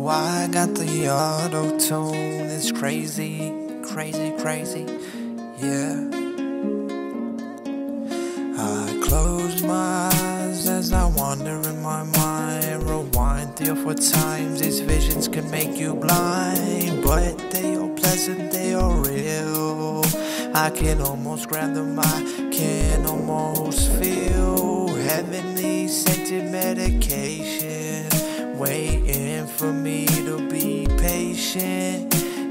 I got the auto-tune. It's crazy, crazy, crazy, yeah. I close my eyes as I wander in my mind. Rewind 3 or 4 times. These visions can make you blind, but they are pleasant, they are real. I can almost grab them, I can almost feel heavenly scented medication waiting for me to be patient.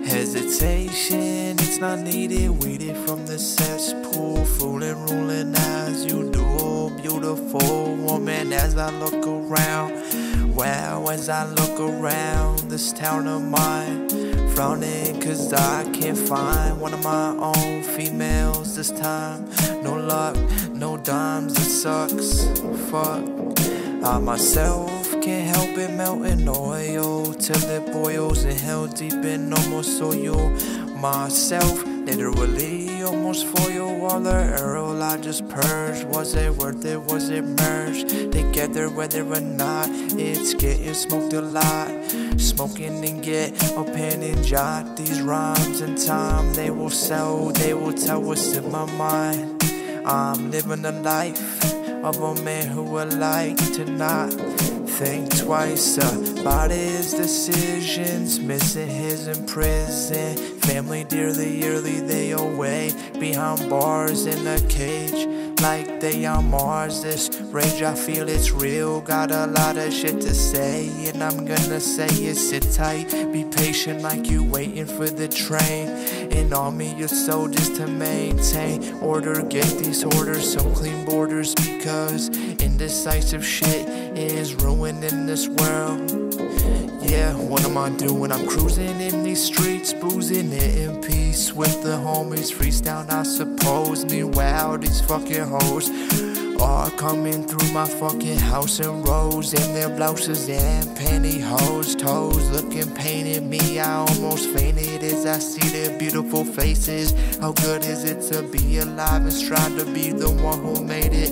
Hesitation, it's not needed. Weed it from the cesspool, fooling, ruling as you do. Beautiful woman, as I look around. Wow, as I look around this town of mine, frowning cause I can't find one of my own females this time. No luck, no dimes, it sucks. Fuck, I myself can't help it, melting oil till it boils and held deep in almost soil. Myself, literally almost foil all the arrow I just purged. Was it worth it? Was it merged together? Whether or not it's getting smoked a lot, smoking and get a pen and jot these rhymes in time. They will sell, they will tell what's in my mind. I'm living the life of a man who would like to not think twice about his decisions. Missing his in prison, family dearly, yearly they away behind bars in a cage like they on Mars. This rage I feel it's real, got a lot of shit to say, and I'm gonna say it. Sit tight, be patient like you waiting for the train. An army of soldiers to maintain order, get these orders some clean borders, because indecisive shit is ruining this world. Yeah, what am I doing? I'm cruising in these streets, boozing it in peace with the homies, freestyle I suppose. Meanwhile, these fucking hoes are coming through my fucking house in rows, in their blouses and pantyhose, toes looking painted. Me, I almost fainted as I see their beautiful faces. How good is it to be alive and strive to be the one who made it?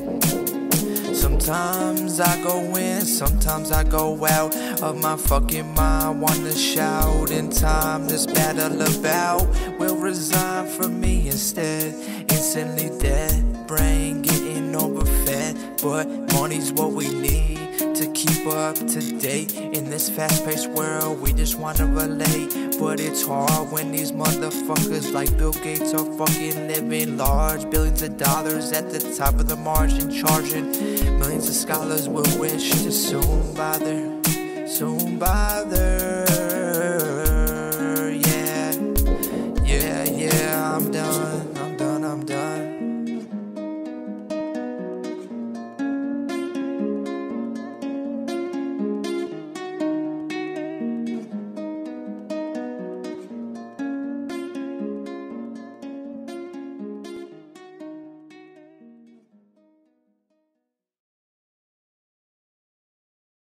Sometimes I go in, sometimes I go out of my fucking mind. Wanna shout in time, this battle about will resign from me instead. Instantly dead, brain getting overfed, but money's what we need to keep up to date. In this fast-paced world, we just wanna relate, but it's hard when these motherfuckers like Bill Gates are fucking living large. Billions of dollars at the top of the margin, charging millions of scholars will wish to soon buy their